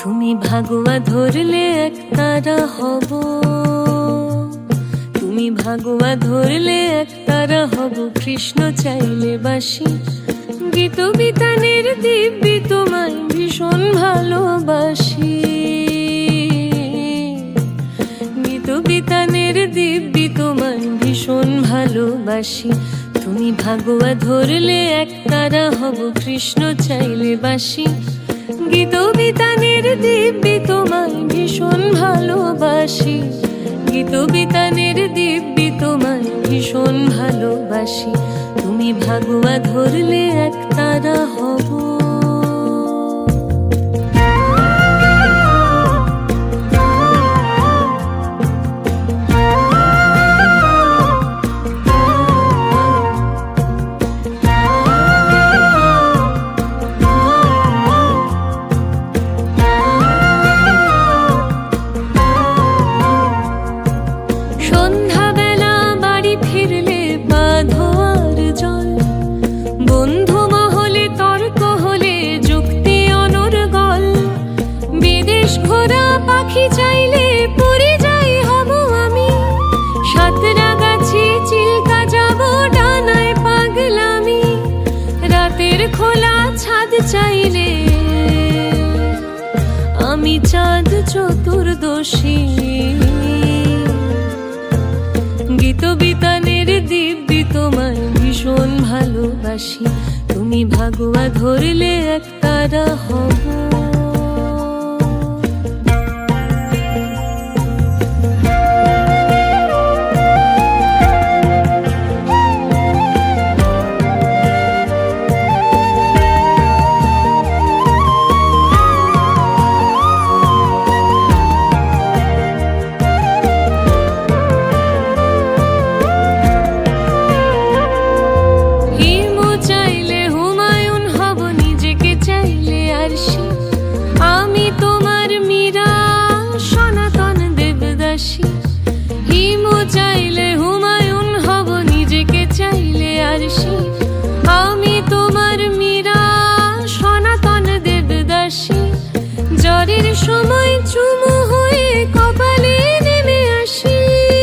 তুমি ভাগুয়া ধরলে এক তারা হব, তুমি ভাগুয়া ধরলে এক তারা হব। কৃষ্ণ চাইলে বাসি, গীত বিতানের দিব্যি তোমায় ভীষণ ভালোবাসি। গীত বিতানের দিব্যি তোমায় ভীষণ ভালোবাসি। তুমি ভাগুয়া ধরলে এক তারা হব, কৃষ্ণ চাইলে বাসি। গীত বিতানের দিব্যি তোমায় ভীষণ ভালোবাসি। গীত বিতানের দিব্যি তোমায় ভীষণ ভালোবাসি। তুমি ভাগুয়া ধরলে এক তারা হব। পাখি চাইলে পড়ে যাই হব আমি, সাতরা গাছে চিল্কা যাব ডানায় পাগলামি। রাতের খোলা ছাদ চাইলে আমি চাঁদ চতুর্দশী। গীত বিতানের দিব্যি তোমায় ভীষণ ভালোবাসি। তুমি ভাগুয়া ধরলে এক তারা হব। আমি তোমার মীরা সনাতন দেবদাসী। হিমু চাইলে হুমায়ুন হব, নিজেকে চাইলে আরশি। আমি তোমার মীরা সনাতন দেবদাসী। জ্বরের সময় চুমু হয়ে কপালে নেমে আসি।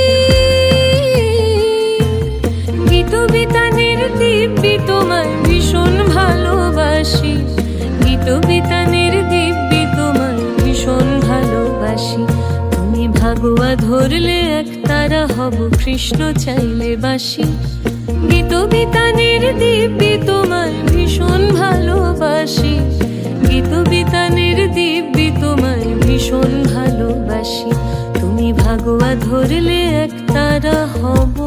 গীত বিতানের দিব্যি তোমায় ভীষণ ভালোবাসি। গীত বিতানের দিব্যি তোমায় ভীষণ ভালোবাসি। তুমি ভাগুয়া ধরলে এক তারা হব, কৃষ্ণ চাইলে বাসি। গীত বিতানের দিব্যি তোমায় ভীষণ ভালোবাসি। গীত বিতানের দিব্যি তোমায় ভীষণ ভালোবাসি। তুমি ভাগুয়া ধরলে এক তারা হব।